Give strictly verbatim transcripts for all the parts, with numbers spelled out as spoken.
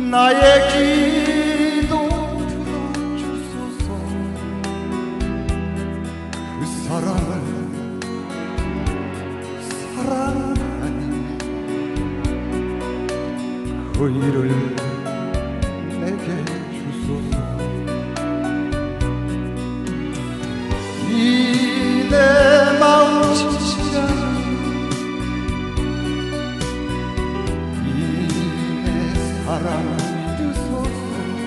나의 기도 들어주소서. 그 사랑을 사랑하니 그 일을 내게 주소서. 이 내 마음 진실한 이 내 사랑을 믿으소서.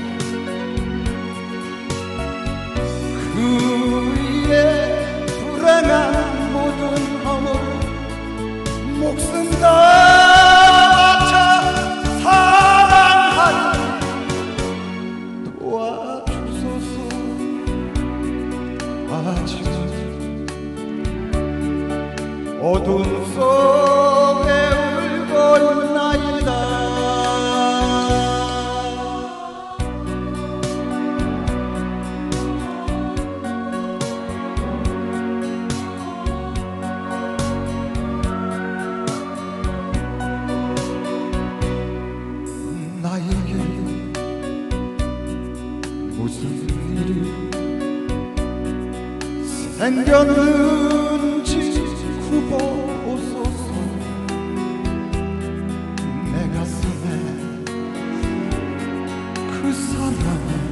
그 위에 불행한 모든 허물 목숨 다 바쳐 사랑하니 도와주소서. 아직 어둠 속에 울고 있나이다. 나에게 무슨 일이 생겼는지 구보소서. 내 가슴에 그 사람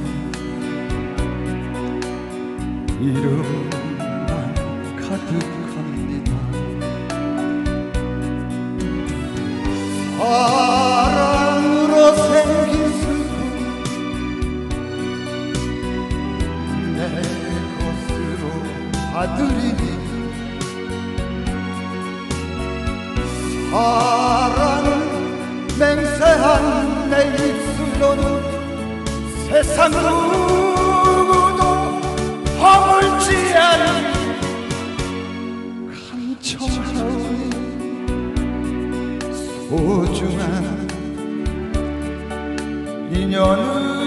이름만 가득합니다. 사랑으로 생긴 슬픔 내 것으로 받으리니 사랑을 맹세한 내 입술로는 세상 누구도 허물지 않은 간청하오니 소중한 인연을